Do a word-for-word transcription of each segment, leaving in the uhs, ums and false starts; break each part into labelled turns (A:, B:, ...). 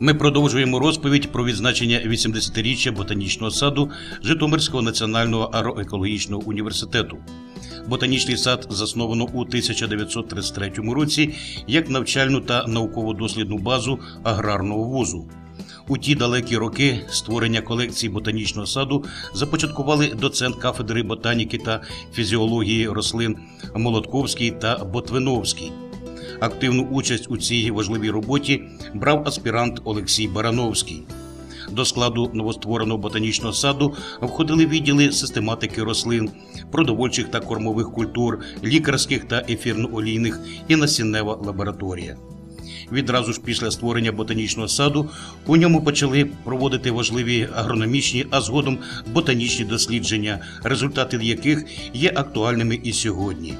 A: Ми продовжуємо розповідь про відзначення вісімдесятиріччя ботанічного саду Житомирського національного агроекологічного університету. Ботанічний сад засновано у тисяча дев'ятсот тридцять третьому році як навчальну та науково-дослідну базу аграрного вузу. У ті далекі роки створення колекції ботанічного саду започаткували доцент кафедри ботаніки та фізіології рослин Молотковський та Ботвиновський. Активну участь у цій важливій роботі брав аспірант Олексій Барановський. До складу новоствореного ботанічного саду входили відділи систематики рослин, продовольчих та кормових культур, лікарських та ефірно-олійних і насіннева лабораторія. Відразу ж після створення ботанічного саду у ньому почали проводити важливі агрономічні, а згодом ботанічні дослідження, результати яких є актуальними і сьогодні.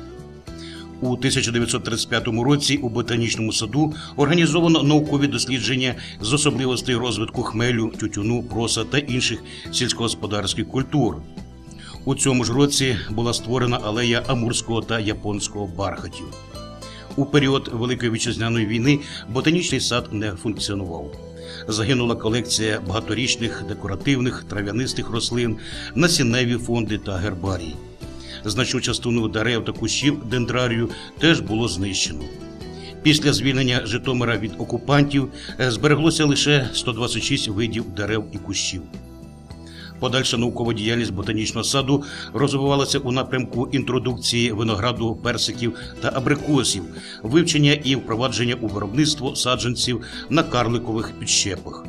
A: У тисяча дев'ятсот тридцять п'ятому році у ботанічному саду організовано наукові дослідження з особливостей розвитку хмелю, тютюну, проса та інших сільськогосподарських культур. У цьому ж році була створена алея амурського та японського бархатів. У період Великої Вітчизняної війни ботанічний сад не функціонував. Загинула колекція багаторічних декоративних трав'янистих рослин, насінневі фонди та гербарії. Значну частину дерев та кущів дендрарію теж було знищено. Після звільнення Житомира від окупантів збереглося лише сто двадцять шість видів дерев і кущів. Подальша наукова діяльність ботанічного саду розвивалася у напрямку інтродукції винограду, персиків та абрикосів, вивчення і впровадження у виробництво саджанців на карликових підщепах.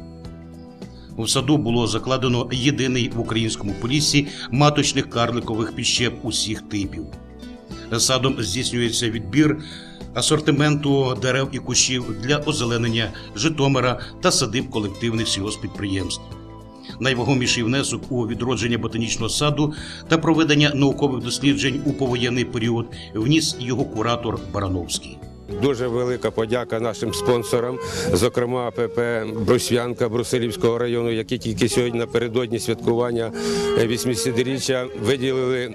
A: У саду було закладено єдиний в українському Поліссі маточних карликових підщеп усіх типів. Садом здійснюється відбір асортименту дерев і кущів для озеленення Житомира та садиб колективних сільгосппідприємств. Найвагоміший внесок у відродження ботанічного саду та проведення наукових досліджень у повоєнний період вніс його куратор Барановський.
B: Дуже велика подяка нашим спонсорам, зокрема АПП «Брусвянка» Брусилівського району, які тільки сьогодні напередодні святкування вісімдесятиріччя виділили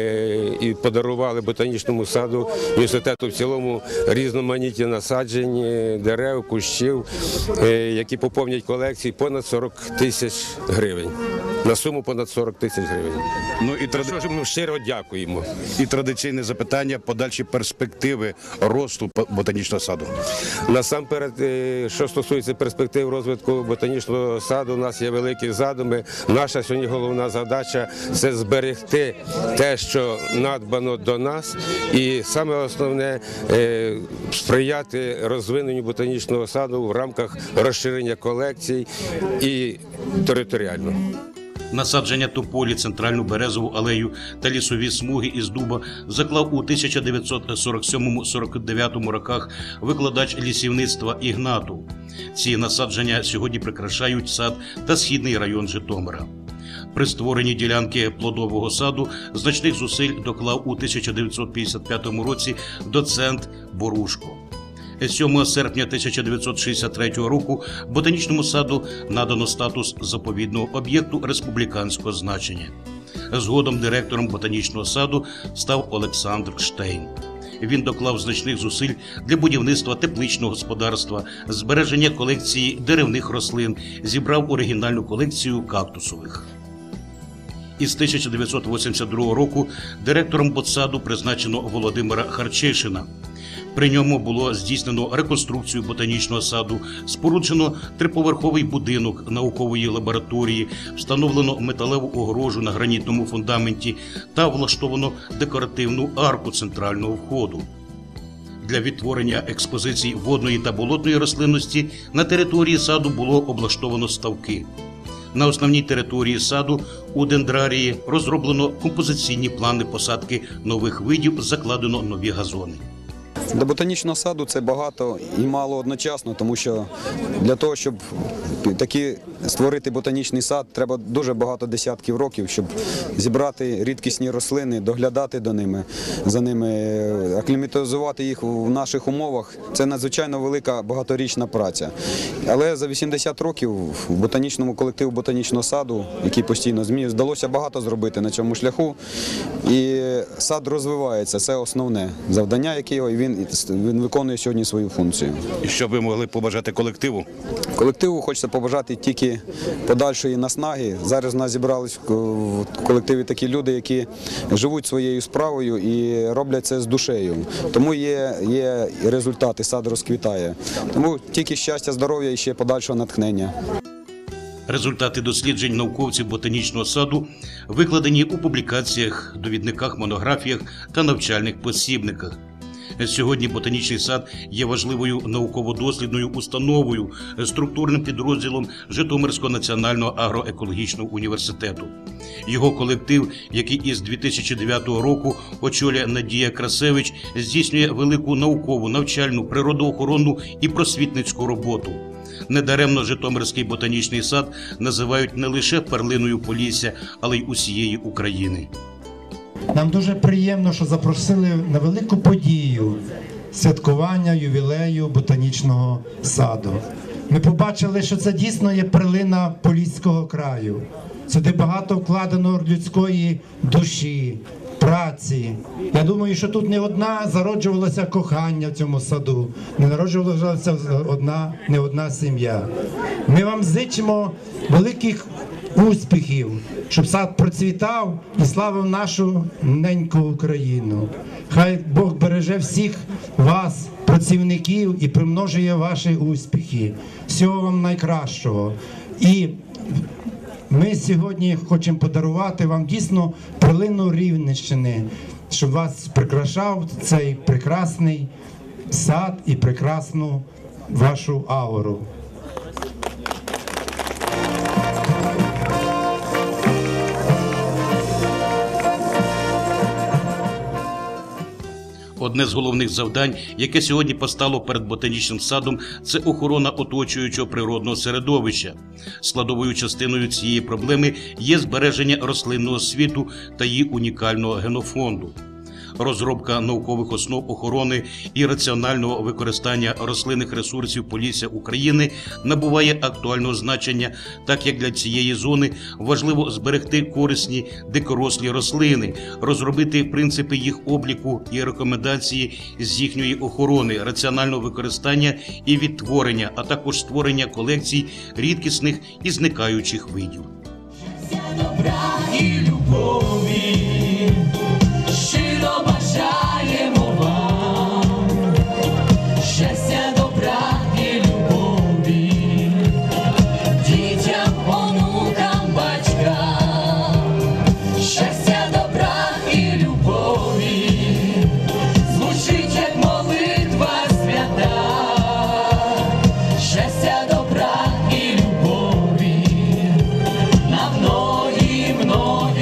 B: і подарували ботанічному саду, університету в цілому різноманітні насаджень, дерев, кущів, які поповнять колекції понад сорок тисяч гривень. На суму понад сорок тисяч гривень.
C: Ну і тради...
B: Ми щиро дякуємо.
C: І традиційне запитання, подальші перспективи росту ботанічного саду.
B: Насамперед, що стосується перспектив розвитку ботанічного саду, у нас є великі задуми. Наша сьогодні головна задача – це зберегти те, що надбано до нас, і саме основне – сприяти розвиненню ботанічного саду в рамках розширення колекцій і територіально.
A: Насадження тополі, центральну березову алею та лісові смуги із дуба заклав у тисяча дев'ятсот сорок сьомому — сорок дев'ятому роках викладач лісівництва Ігнатов. Ці насадження сьогодні прикрашають сад та східний район Житомира. При створенні ділянки плодового саду значних зусиль доклав у тисяча дев'ятсот п'ятдесят п'ятому році доцент Борушко. сьомого серпня тисяча дев'ятсот шістдесят третього року ботанічному саду надано статус заповідного об'єкту республіканського значення. Згодом директором ботанічного саду став Олександр Штейн. Він доклав значних зусиль для будівництва тепличного господарства, збереження колекції деревних рослин, зібрав оригінальну колекцію кактусових. Із тисяча дев'ятсот вісімдесят другого року директором ботсаду призначено Володимира Харчишина. При ньому було здійснено реконструкцію ботанічного саду, споруджено триповерховий будинок наукової лабораторії, встановлено металеву огорожу на гранітному фундаменті та влаштовано декоративну арку центрального входу. Для відтворення експозицій водної та болотної рослинності на території саду було облаштовано ставки. На основній території саду у дендрарії розроблено композиційні плани посадки нових видів, закладено нові газони.
D: До ботанічного саду це багато і мало одночасно, тому що для того, щоб таки створити ботанічний сад, треба дуже багато десятків років, щоб зібрати рідкісні рослини, доглядати до ними, за ними, акліматизувати їх в наших умовах. Це надзвичайно велика багаторічна праця. Але за вісімдесят років в ботанічному колективу ботанічного саду, який постійно змінюється, вдалося багато зробити на цьому шляху. І сад розвивається, це основне завдання, яке його, і він він, він виконує сьогодні свою функцію.
C: І що ви могли побажати колективу?
D: Колективу хочеться побажати тільки подальшої наснаги. Зараз у нас зібрались в колективі такі люди, які живуть своєю справою і роблять це з душею. Тому є, є результати, сад розквітає. Тому тільки щастя, здоров'я і ще подальшого натхнення.
A: Результати досліджень науковців ботанічного саду викладені у публікаціях, довідниках, монографіях та навчальних посібниках. Сьогодні ботанічний сад є важливою науково-дослідною установою, структурним підрозділом Житомирського національного агроекологічного університету. Його колектив, який із дві тисячі дев'ятого року очолює Надія Красевич, здійснює велику наукову, навчальну, природоохоронну і просвітницьку роботу. Недаремно Житомирський ботанічний сад називають не лише перлиною Полісся, але й усієї України.
E: Нам дуже приємно, що запросили на велику подію святкування ювілею ботанічного саду. Ми побачили, що це дійсно є перлина Поліського краю. Сюди багато вкладено людської душі, праці. Я думаю, що тут не одна зароджувалося кохання в цьому саду, не народжувалася одна, не одна сім'я. Ми вам зичимо великих успіхів, щоб сад процвітав і славив нашу неньку Україну. Хай Бог береже всіх вас, працівників, і примножує ваші успіхи. Всього вам найкращого. І ми сьогодні хочемо подарувати вам дійсно перлину Рівненщини, щоб вас прикрашав цей прекрасний сад і прекрасну вашу ауру.
A: Одне з головних завдань, яке сьогодні постало перед ботанічним садом, це охорона оточуючого природного середовища. Складовою частиною цієї проблеми є збереження рослинного світу та її унікального генофонду. Розробка наукових основ охорони і раціонального використання рослинних ресурсів Полісся України набуває актуального значення, так як для цієї зони важливо зберегти корисні дикорослі рослини, розробити принципи їх обліку і рекомендації з їхньої охорони, раціонального використання і відтворення, а також створення колекцій рідкісних і зникаючих видів.
F: Добра і любові. Щиро бажаємо вам щастя, добра і любові, дітям, онукам, батькам, щастя, добра і любові, звучить як молитва свята, щастя, добра і любові, на многі, многі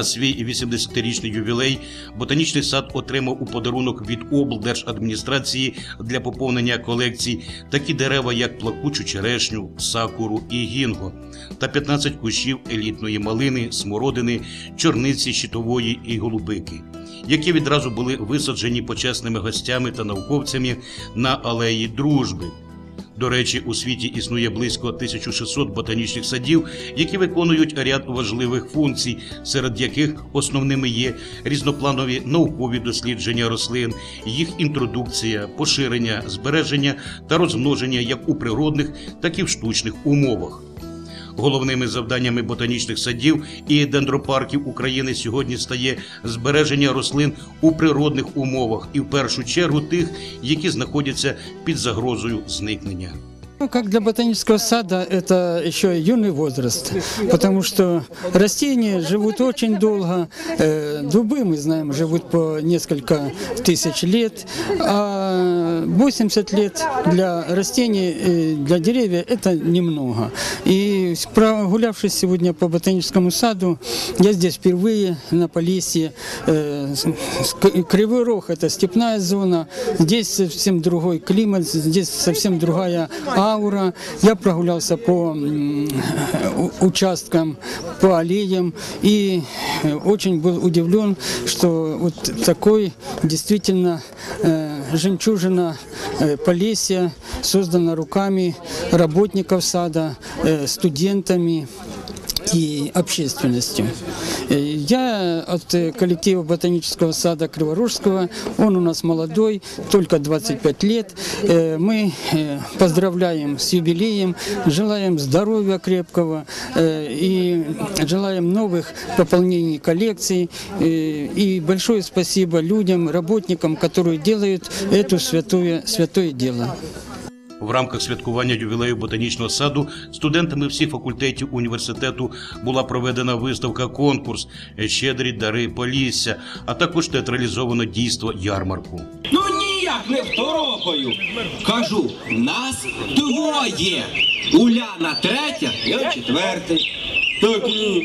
A: на свій вісімдесятирічний ювілей ботанічний сад отримав у подарунок від облдержадміністрації для поповнення колекцій такі дерева, як плакучу черешню, сакуру і гінго, та п'ятнадцять кущів елітної малини, смородини, чорниці, щитової і голубики, які відразу були висаджені почесними гостями та науковцями на алеї Дружби. До речі, у світі існує близько тисяча шістсот ботанічних садів, які виконують ряд важливих функцій, серед яких основними є різнопланові наукові дослідження рослин, їх інтродукція, поширення, збереження та розмноження як у природних, так і в штучних умовах. Головними завданнями ботанічних садів і дендропарків України сьогодні стає збереження рослин у природних умовах і в першу чергу тих, які знаходяться під загрозою зникнення.
G: Ну, как для ботанического сада, это еще юный возраст, потому что растения живут очень долго, э, дубы, мы знаем, живут по несколько тысяч лет, а восемьдесят лет для растений, э, для деревьев это немного. И прогулявшись сегодня по ботаническому саду, я здесь впервые на Полесье, э, Кривой Рог – это степная зона, здесь совсем другой климат, здесь совсем другая аура. Я прогулялся по участкам, по аллеям и очень был удивлен, что вот такой действительно жемчужина Полесья создана руками работников сада, студентами и общественностью. Я от коллектива ботанического сада Криворожского, он у нас молодой, только двадцать пять лет. Мы поздравляем с юбилеем, желаем здоровья крепкого и желаем новых пополнений коллекций. И большое спасибо людям, работникам, которые делают это святое, святое дело.
A: В рамках святкування ювілею ботанічного саду студентами всіх факультетів університету була проведена виставка-конкурс «Щедрі дари Полісся», а також театралізовано дійство ярмарку.
H: Ну ніяк не второпаю. Кажу, нас двоє. Уляна третя, я четвертий. Так ні,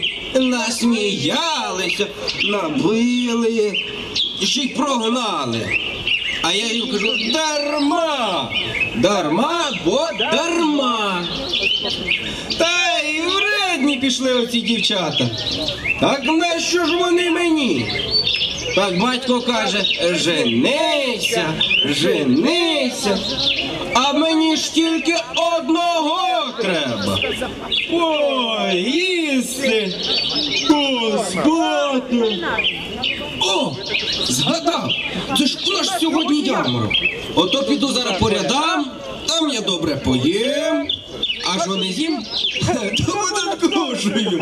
H: насміялися, набили, ще й прогнали. А я їм кажу, дарма, дарма, бо дарма. Та й вредні пішли оці дівчата. Так нащо ж вони мені? Так батько каже, женися, женися, а мені ж тільки одного треба. Поїсти, поспати. О, згадав, це ж у нас сьогодні ярмарок. Ото піду зараз по рядам, там я добре поїм, а що не з'їм, то подоркушую.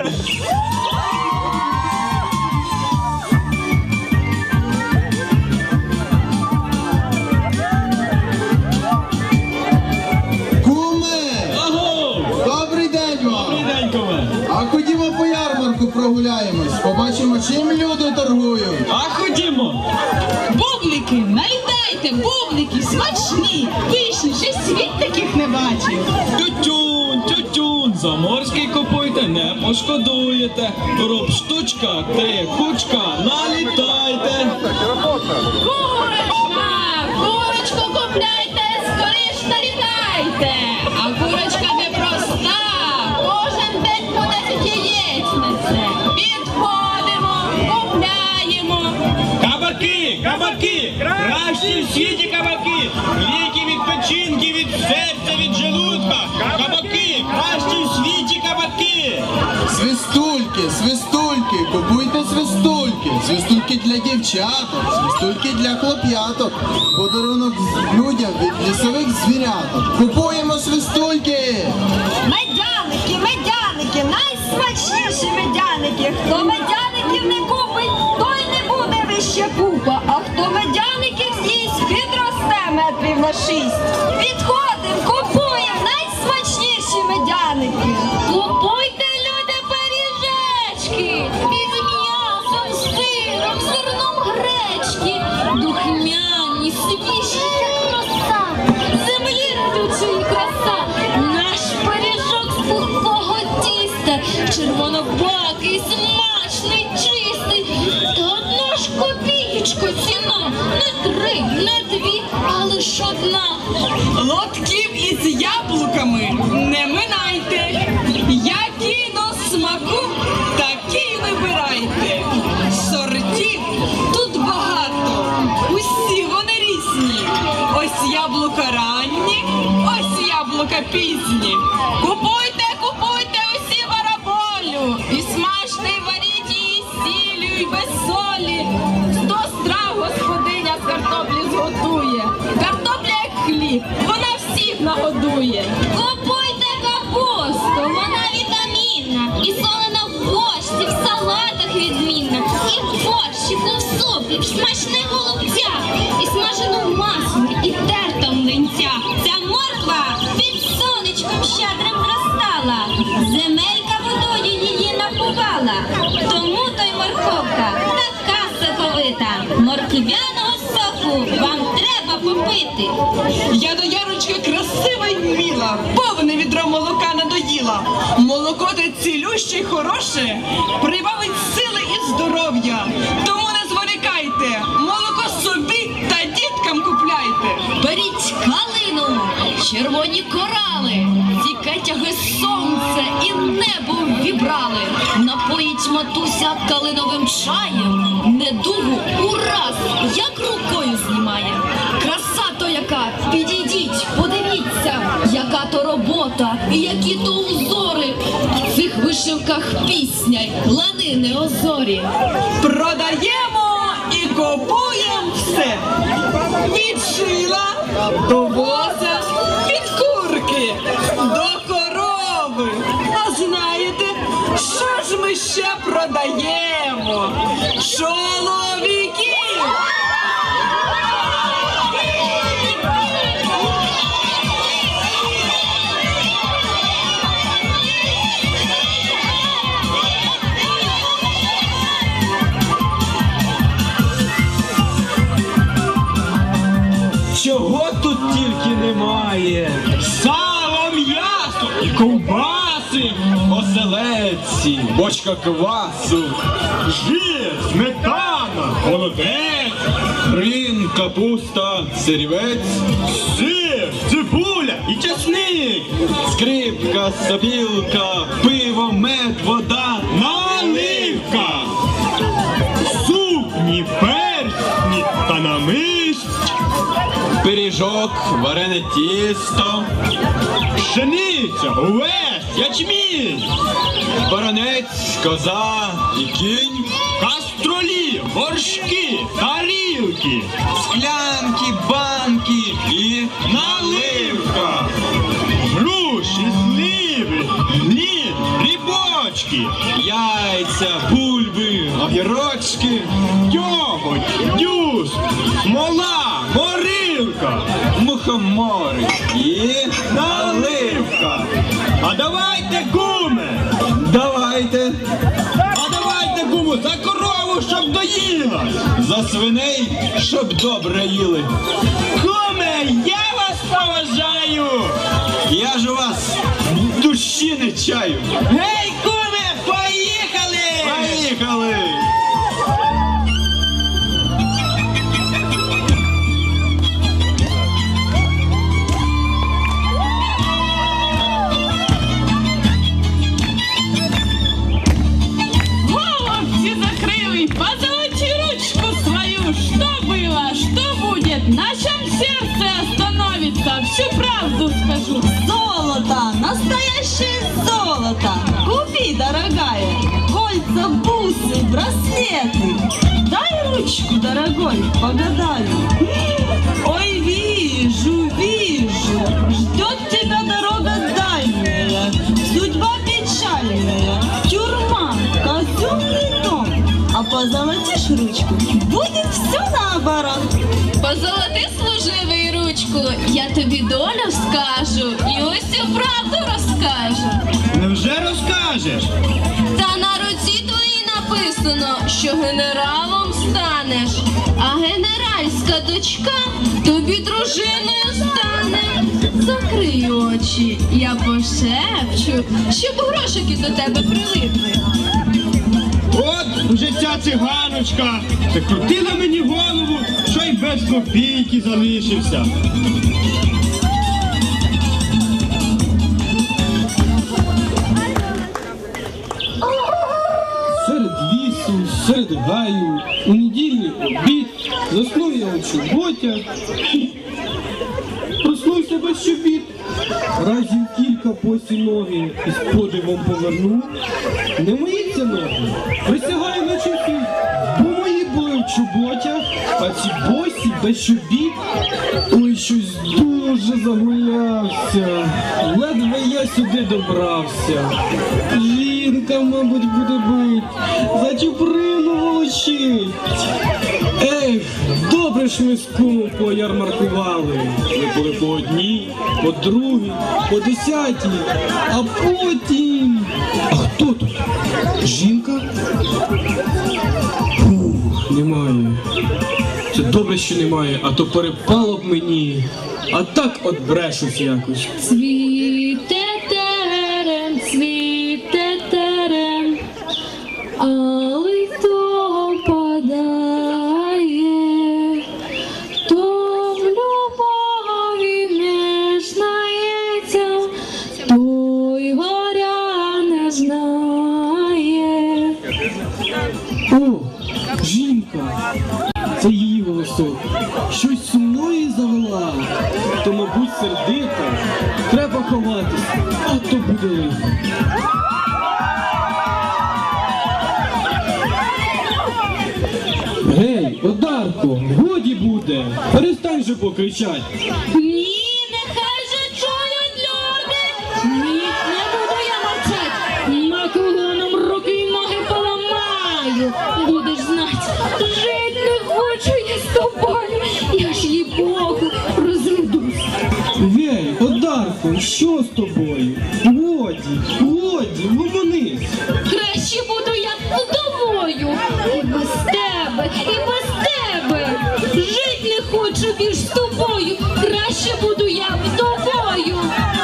I: Прогуляємось, побачимо, чим люди торгують.
H: А ходімо.
F: Бублики, налітайте, бублики, смачні, пишні, ще світ таких не бачив.
J: Тютюн, тютюн, заморський купуйте, не пошкодуєте. Роб штучка, три кучка, налітайте.
F: Курочка, курочку купляйте, скоріш налітайте. А курочка не проста, кожен день по десять яєць несе. Підходимо, купляємо.
J: Кабаки, кабаки, кращі в світі кабаки. Ліки від печінки, від серця, від желудка. Кабаки, кращі в світі кабаки.
I: Свистульки, свистульки, купуйте свистульки. Свистульки для дівчаток, свистульки для хлоп'яток. Подарунок людям від лісових звіряток. Купуємо свистульки.
K: Медяники, медяники, найсмачніші медяники. Хто медяників не купить, той не буде вище пупа. А хто медяників з'їсть, підросте метрів на шість. Підходим, купуємо найсмачніші медяники.
F: Купуйте, люди, пиріжечки із м'ясом, сиром, зерном гречки. Духмяні, свіжі, як роса, землі родючої краса. Наш пиріжок з пухкого тіста, червонобакий, смачний, чистий. Сонечко, ціна не три, не дві, а лиш одна.
L: Лотків із яблуками не минайте. Які до смаку, такі й вибирайте. Сортів тут багато, усі вони різні. Ось яблука ранні, ось яблука пізні. Купуйте, купуйте усі бараболю. І смачний варіть її сіллю й без солі. Сто страв господиня з картоплі зготує. Картопля як хліб, вона всіх нагодує.
F: Купуйте капусту, вона вітамінна. І солена в борщі, в салатах відмінна. І в борщику, в супі, в смачних голубцях. І смажену маслі, і терта млинця. Ця морква під сонечком щедрим зростала. Земелька водою її напувала. Тому то й морковка така соковита. Морквяного соку вам треба попити.
L: Я до Ярочки красива й міла, повне відро молока надоїла. Молоко те цілюще й хороше, прибавить сили і здоров'я. Тому не зволікайте, молоко собі та діткам купляйте.
F: Беріть калину, червоні корали, ці кетяги сонце і небо вібрали. Напоїть матуся калиновим чаєм, недугу ураз, як рукою знімає. Краса то яка, підійдіть, подивіться, яка то робота і які то узори. В цих вишивках пісня й ланини озорі.
L: Продаємо і купуємо все. Від шила до воза, від курки до корови. А знаєте, що ж ми ще продаємо? Чоловіків!
J: Чого тут тільки немає? Сало, м'ясо, і ковбаси, оселедці, бочка квасу, жир, сметана, холодець, хрін, капуста, сирівець, сир, цибуля і часник, скрипка, сопілка, пиво, мед, вода, наливка, сукні, персні та намист, пиріжок, варене тісто, пшениця, овес, ячмінь, баранець, коза і кінь, каструлі, горшки, тарілки, склянки, банки і наливка, груші, сливи, гніль, грибочки, яйця, бульби, огірочки, дьоготь, дюз, смола, горілка, мухомори і наливка. А давайте, куме! Давайте! А давайте, куму, за корову, щоб доїла! За свиней, щоб добре їли! Куме, я вас поважаю! Я ж у вас душі не чаю! Гей, куме, поїхали! Поїхали!
F: Головцы закрыли, позолоти ручку свою, что было, что будет, на чем сердце остановится, всю правду скажу.
K: Золото, настоящее золото. Купи, дорогая, кольца, бусы, браслеты. Дай ручку, дорогой, погадаю. Ой, вижу, вижу, ждет тебя дорога дальняя, судьба печальная, тюрьма, казенный дом. А позолотишь ручку, будет все наоборот.
F: Позолоти, служивий ручку, я тобі долю скажу і усю правду розкажу.
J: Невже розкажеш?
F: Та на руці твоїй написано, що генералом станеш, а генеральська дочка тобі дружиною стане. Закрий очі, я пошепчу, щоб грошики до тебе прилипли.
J: От уже ця циганочка закрутила мені голову, що й без копійки залишився.
H: Серед лісу, серед гаю, у недільний обід, заснув я у чоботях, проснувся без чобіт, разів кілька босі ноги із подивом повернув. Не мої це ноги, присягаю на чоті, бо мої були в чоботях, а ці босі без чобіт. Ой, щось дуже загулявся, ледве я сюди добрався. Жінка, мабуть, буде бить, за чуприну волочить. Ех, добре ж ми з кумом поярмаркували. Ми були по одній, по другій, по десятій, а потім... А хто тут? Жінка? Фух, немає. Це добре, що немає, а то перепало б мені. А так от брешусь якось.
F: Цвіте терен, цвіте терен, але хто падає, то в любові не знається, той горя не знає.
H: О, жінка! Це її голосок. Щось сумної завела, то, мабуть, сердита. Треба ховатись, а то буде лихо. Гей, Одарко, годі буде, перестань же покричать.
F: Ні, нехай же чують люди. Ні, не буду я мовчать. Макулоном руки й ноги поламаю. Будеш знать, жить не хочу я з тобою. Я ж їй Богу розридусь.
H: Гей, Одарко, що з тобою? Годі, годі, гомонись.
F: Краще буду я вдовою. І без тебе, і без тебе. Жить не хочу більш з тобою. Краще буду я вдовою.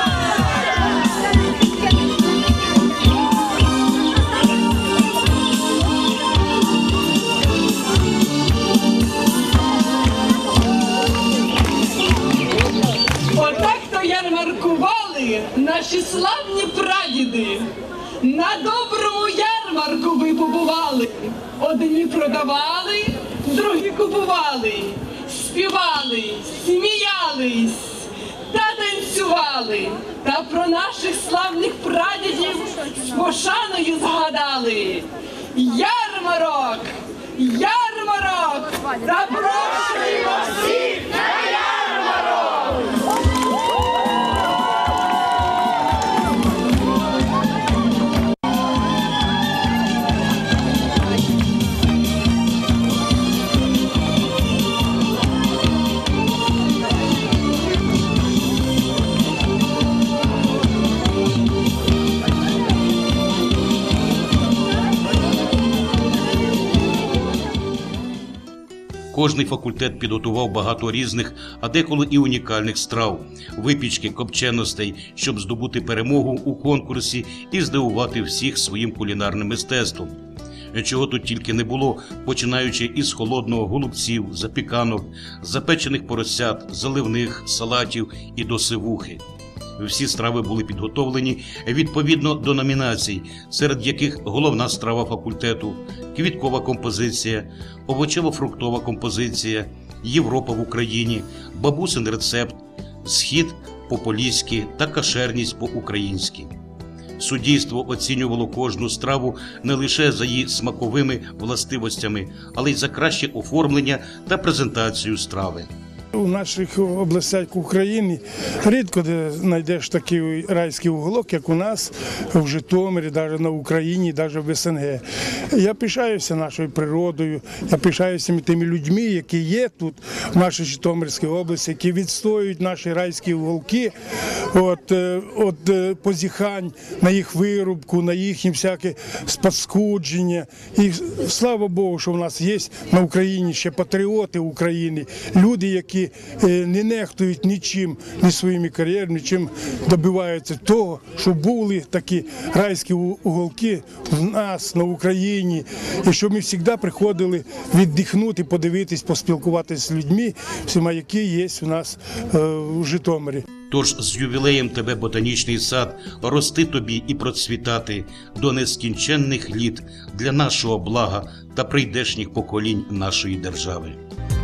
L: Отак то ярмаркували наші славні прадіди. На доброму ярмарку ви побували. Одні продавали, другі купували, співали, сміялись та танцювали. Та про наших славних прадідів з пошаною згадали. Ярмарок! Ярмарок! Запрошуємо всіх на ярмарок!
A: Кожний факультет підготував багато різних, а деколи і унікальних страв, випічки, копченостей, щоб здобути перемогу у конкурсі і здивувати всіх своїм кулінарним мистецтвом. Чого тут тільки не було, починаючи із холодного голубців, запіканок, запечених поросят, заливних, салатів і до сивухи. Всі страви були підготовлені відповідно до номінацій, серед яких головна страва факультету, квіткова композиція, овочево-фруктова композиція, Європа в Україні, бабусин рецепт, схід по-поліськи та кашерність по-українськи. Суддівство оцінювало кожну страву не лише за її смаковими властивостями, але й за краще оформлення та презентацію страви.
M: У наших областях України рідко де знайдеш такий райський уголок, як у нас в Житомирі, навіть на Україні, навіть в ес ен ге. Я пишаюся нашою природою, я пишаюся тими людьми, які є тут, в нашій Житомирській області, які відстоюють наші райські уголки от, от позіхань на їх вирубку, на їхнє всяке спаскудження. І слава Богу, що в нас є на Україні ще патріоти України, люди, які які е, не нехтують нічим, ні своїми кар'єрами, нічим добиваються того, щоб були такі райські у- уголки в нас на Україні, і щоб ми завжди приходили віддихнути, подивитись, поспілкуватися з людьми, всіма, які є у нас е, в Житомирі.
A: Тож з ювілеєм тебе, ботанічний сад, рости тобі і процвітати до нескінченних літ для нашого блага та прийдешніх поколінь нашої держави.